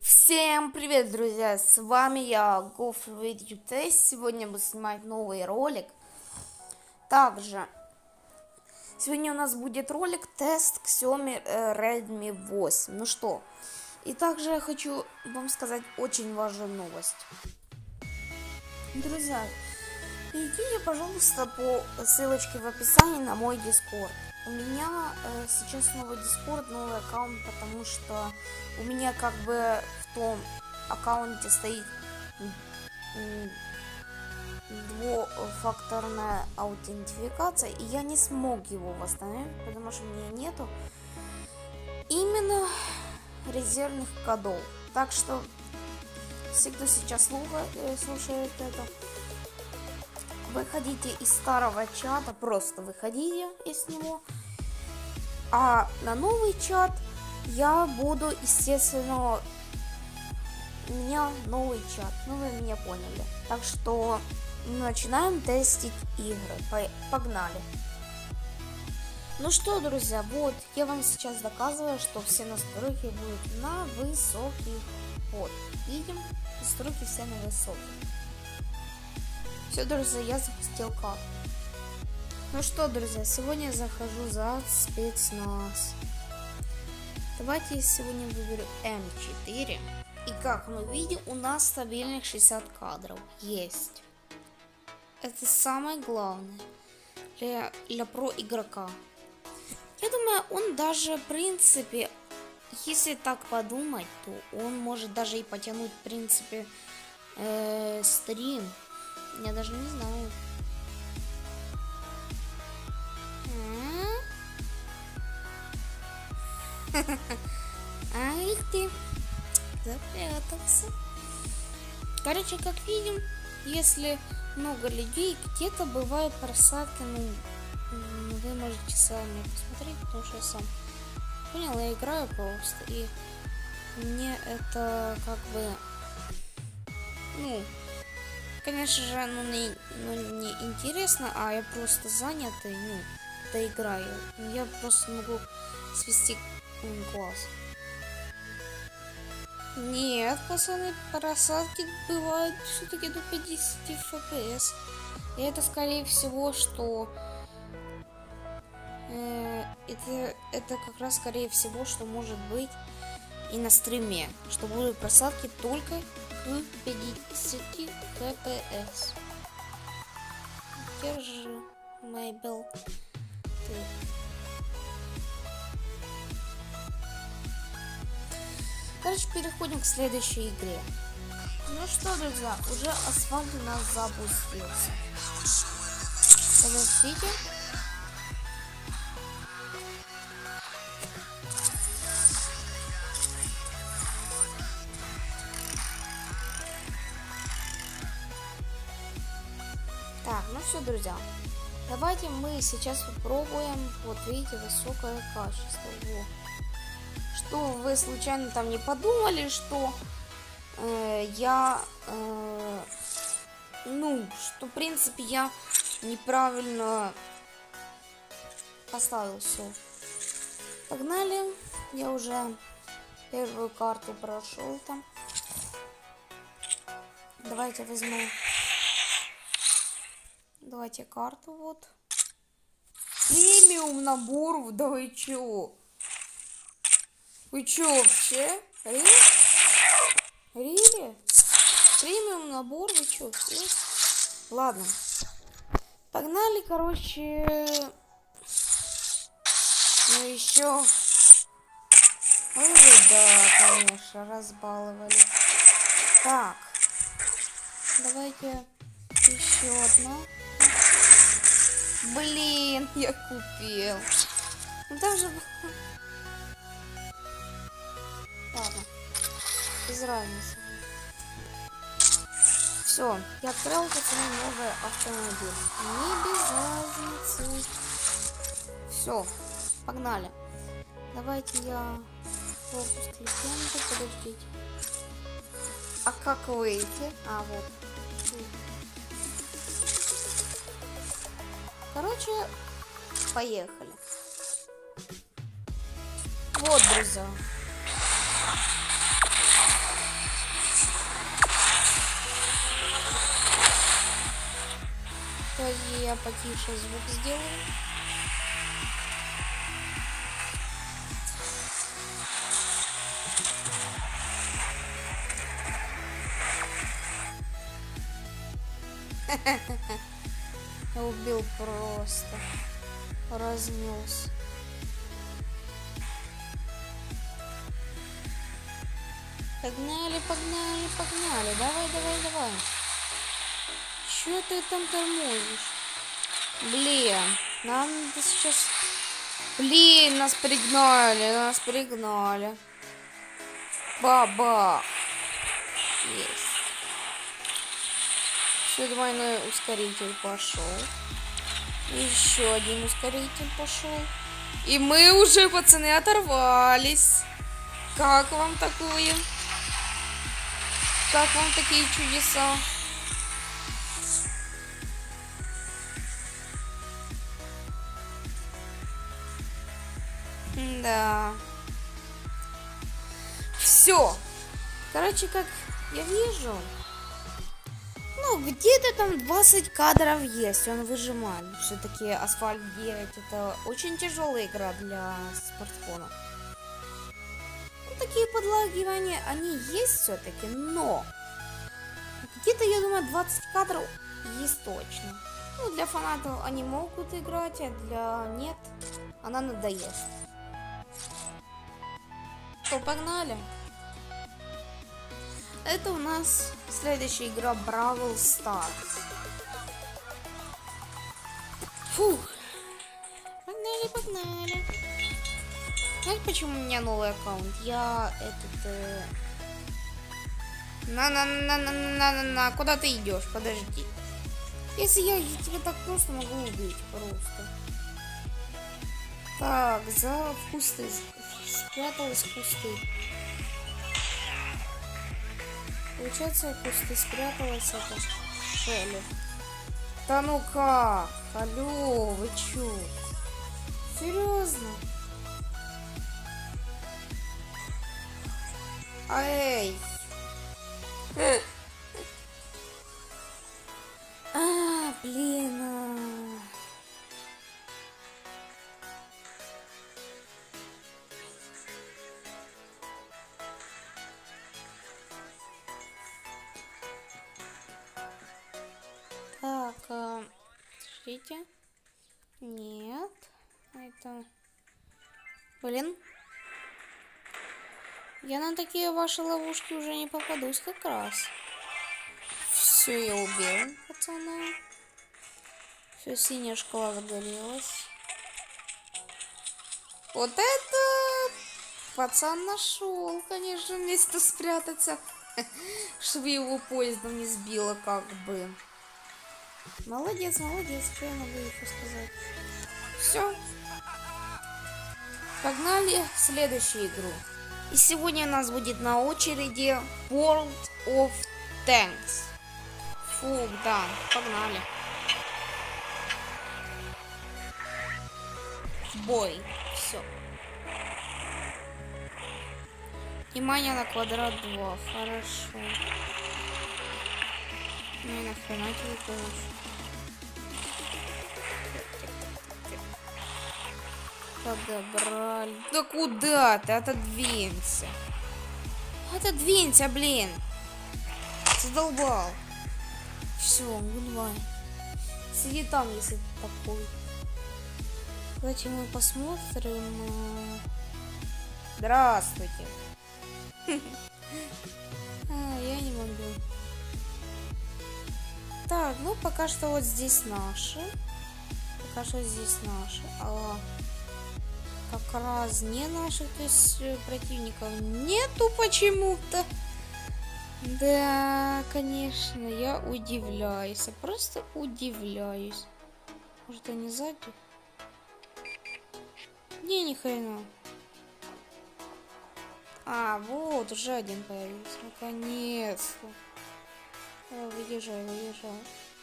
Всем привет, друзья! С вами я, GoFreeVideo. Сегодня буду снимать новый ролик. Также сегодня у нас будет ролик тест Xiaomi Redmi 8. Ну что, и также я хочу вам сказать очень важную новость. Друзья, перейдите, пожалуйста, по ссылочке в описании на мой Discord. У меня сейчас новый Discord, новый аккаунт, потому что у меня как бы в том аккаунте стоит двухфакторная аутентификация, и я не смог его восстановить, потому что у меня нету именно резервных кодов. Так что все, кто сейчас слушает это, выходите из старого чата, просто выходите из него. А на новый чат я буду, естественно, у меня новый чат, ну вы меня поняли. Так что начинаем тестить игры, погнали. Ну что, друзья, вот я вам сейчас доказываю, что все настройки будут на высокий. Вот, видим, настройки все на высокий. Все, друзья, я запустил карту. Ну что, друзья, сегодня я захожу за спецназ. Давайте я сегодня выберу М4. И как мы видим, у нас стабильных 60 кадров есть. Это самое главное для про игрока. Я думаю, он даже, в принципе, если так подумать, то он может даже и потянуть, в принципе, стрим. Я даже не знаю. Ах ты, запрятался. Короче, как видим, если много людей, где-то бывают просадки, ну, вы можете сами посмотреть, потому что я сам понял, я играю просто, и мне это как бы, ну, конечно же, не интересно, а я просто занятый, ну, доиграю. Я просто могу свести глаз. Нет, пацаны, просадки бывают все-таки до 50 FPS. И это скорее всего, что это как раз скорее всего, что может быть и на стриме, что будут просадки только к 50 FPS. Держи, Мейбл. Короче, переходим к следующей игре. Ну что, друзья, уже асфальт у нас запустился. Подождите. Так, ну все, друзья. Давайте мы сейчас попробуем, вот видите, высокое качество. Во. Что вы случайно там не подумали, что что в принципе я неправильно поставил все. Погнали, я уже первую карту прошел там. Давайте возьму. Давайте карту вот. Премиум набор, да вы чё? Вы чё вообще? Рили? Премиум набор, вы чё? Ладно. Погнали, короче. Ну еще. Ой, да, конечно, разбаловали. Так. Давайте еще одна. Блин, я купил. Ну там же... Ладно, без разницы. Все, я открыл новый автомобиль. Не без разницы. Все, погнали. Давайте я пропуск легенды, подождите. А как выйти? А, вот. Короче, поехали. Вот, друзья. потише звук сделаю. Убил просто. Разнес. Погнали, погнали, погнали. Давай, давай, давай. Чё ты там тормозишь? Блин, нам надо сейчас... Блин, нас пригнали, нас пригнали. Баба. Есть. Все, двойной ускоритель пошел. Еще один ускоритель пошел. И мы уже, пацаны, оторвались. Как вам такое? Как вам такие чудеса? Да. Все. Короче, как я вижу, ну, где-то там 20 кадров есть, он выжимает. Все-таки Асфальт 9 это очень тяжелая игра для смартфона. Ну, такие подлагивания, они есть все-таки, но где-то, я думаю, 20 кадров есть точно. Ну, для фанатов они могут играть, а для нет, она надоест. То погнали. Это у нас следующая игра Бравл Старс. Фух. Погнали, погнали. Знаете, почему у меня новый аккаунт? Я этот... На, куда ты идешь? Подожди. Если я тебя так просто могу убить, просто. Так, за кусты. Спряталась в кусты. Получается, в кусты спряталась эта Шелли. Да ну как? Алло, вы чё? Серьезно? Эй! Блин. Так, смотрите. Нет. Это... Блин. Я на такие ваши ловушки уже не попадусь как раз. Все, я убил, пацаны. Все, синяя шкала загорелась. Вот это пацан нашел, конечно, место спрятаться, чтобы его поездом не сбило, как бы. Молодец, молодец, что я могу еще сказать. Все. Погнали в следующую игру. И сегодня у нас будет на очереди World of Tanks. Фух, да, погнали. В бой. Все. Внимание на квадрат 2. Хорошо. Ну и нахрена тебе помощь. Подобрали. Да куда ты? Отодвинься. Отодвинься, блин. Задолбал. Все, гудбай. Сиди там, если ты такой. Давайте мы посмотрим. Здравствуйте. Я не могу. Так, ну пока что вот здесь наши. Пока что здесь наши. Как раз не наших, то есть противников нету почему-то. Да, конечно, я удивляюсь. Я просто удивляюсь. Может, они сзади? Не, ни хрена. Вот, уже один появился. Наконец-то. Выезжай, выезжай.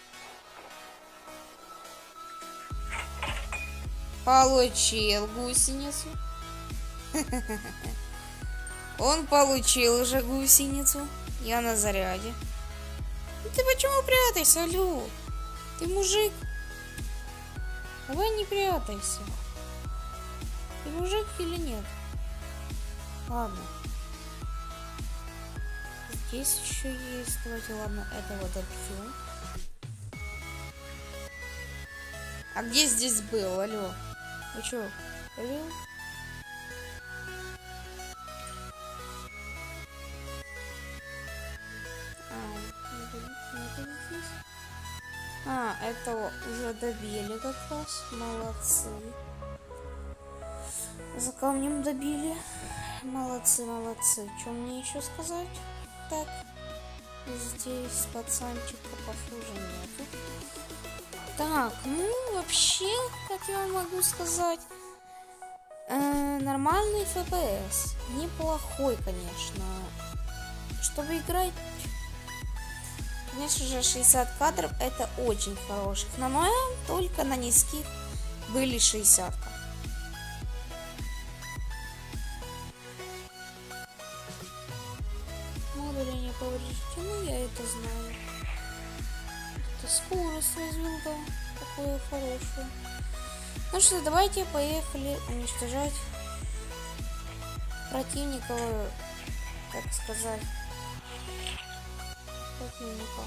Получил гусеницу. Он получил уже гусеницу. Я на заряде. Ты почему прятаешься, алло? Ты мужик. Давай не прятайся. Ты мужик или нет? Ладно. Здесь еще есть. Давайте, ладно, этого добью. А где здесь был? Алло. Вы чё? Алло? Этого уже добили как раз. Молодцы. За камнем добили. Молодцы, молодцы. Что мне еще сказать? Так. Здесь пацанчика похоже нету. Так, ну вообще, как я вам могу сказать, нормальный FPS. Неплохой, конечно. Чтобы играть, конечно же, 60 кадров это очень хороших. На моем только на низких были 60. Модули не повреждены, я это знаю. Это скорость развил, да, такое хорошее. Ну что, давайте поехали уничтожать противников, так сказать, противника.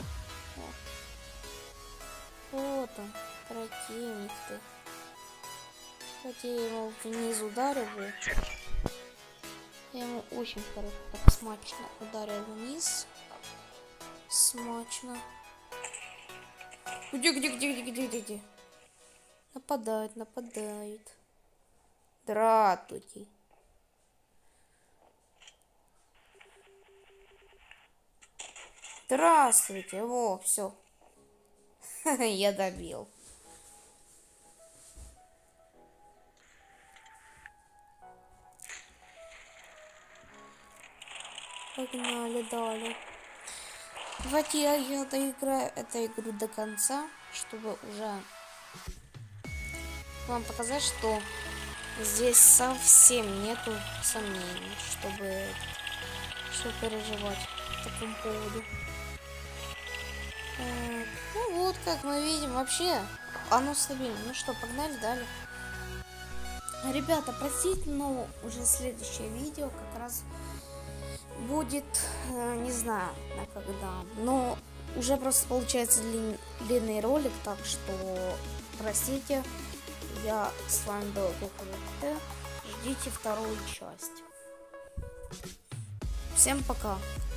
Вот он, противник-то. Хотя я его вниз ударил, я ему очень хорошо, так смачно ударил вниз. Смачно. Где? Нападает. Здравствуйте. Здравствуйте. Во, все. Я добил. Погнали далее. Давайте я доиграю эту игру до конца, чтобы уже вам показать, что здесь совсем нету сомнений, чтобы переживать по такому поводу. Ну вот, как мы видим, вообще оно стабильно. Ну что, погнали далее. Ребята, простите, но уже следующее видео как раз будет, не знаю, на когда, но уже просто получается длинный ролик, так что простите, я с вами был Кукуруза. Ждите вторую часть. Всем пока.